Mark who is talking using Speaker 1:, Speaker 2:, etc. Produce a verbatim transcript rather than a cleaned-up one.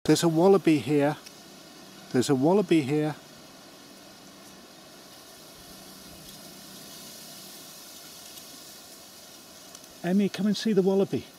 Speaker 1: There's a wallaby here. There's a wallaby here. Emmy, come and see the wallaby.